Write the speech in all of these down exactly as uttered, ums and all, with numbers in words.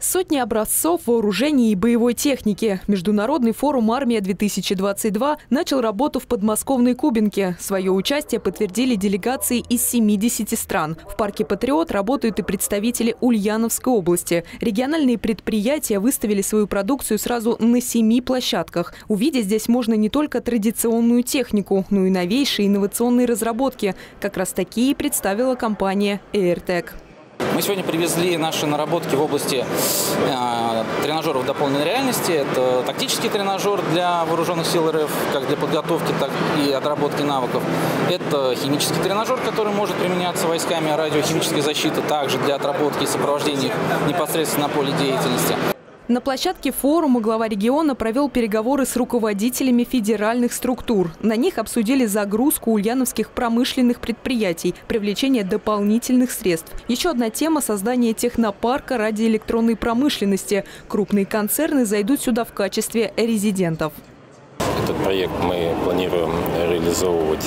Сотни образцов вооружений и боевой техники. Международный форум «Армия-две тысячи двадцать два» начал работу в подмосковной Кубинке. Свое участие подтвердили делегации из семидесяти стран. В парке «Патриот» работают и представители Ульяновской области. Региональные предприятия выставили свою продукцию сразу на семи площадках. Увидеть здесь можно не только традиционную технику, но и новейшие инновационные разработки. Как раз такие представила компания «Эйртек». Мы сегодня привезли наши наработки в области э, тренажеров дополненной реальности. Это тактический тренажер для вооруженных сил РФ, как для подготовки, так и отработки навыков. Это химический тренажер, который может применяться войсками радиохимической защиты, также для отработки и сопровождения непосредственно на поле деятельности. На площадке форума глава региона провел переговоры с руководителями федеральных структур. На них обсудили загрузку ульяновских промышленных предприятий, привлечение дополнительных средств. Еще одна тема – создание технопарка радиоэлектронной промышленности. Крупные концерны зайдут сюда в качестве резидентов. Этот проект мы планируем реализовывать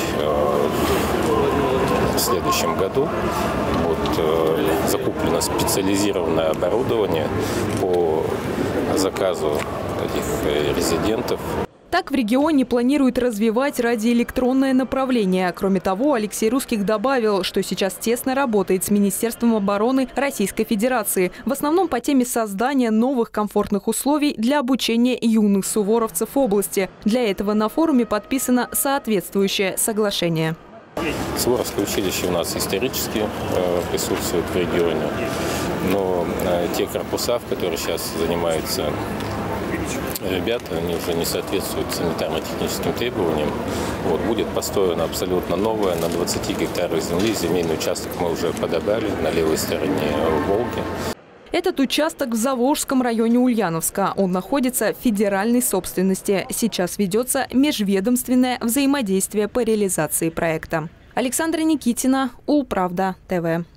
в следующем году. Вот, закуплено специализированное оборудование по заказу этих резидентов. Так в регионе планируют развивать радиоэлектронное направление. Кроме того, Алексей Русских добавил, что сейчас тесно работает с Министерством обороны Российской Федерации. В основном по теме создания новых комфортных условий для обучения юных суворовцев области. Для этого на форуме подписано соответствующее соглашение. Суворовское училище у нас исторически э, присутствует в регионе, но э, те корпуса, в которых сейчас занимаются ребята, они уже не соответствуют санитарно-техническим требованиям. Вот, будет построено абсолютно новое на двадцати гектарах земли. Земельный участок мы уже подобрали на левой стороне Волги. Этот участок в Заволжском районе Ульяновска. Он находится в федеральной собственности. Сейчас ведется межведомственное взаимодействие по реализации проекта. Александра Никитина, Улправда, ТВ.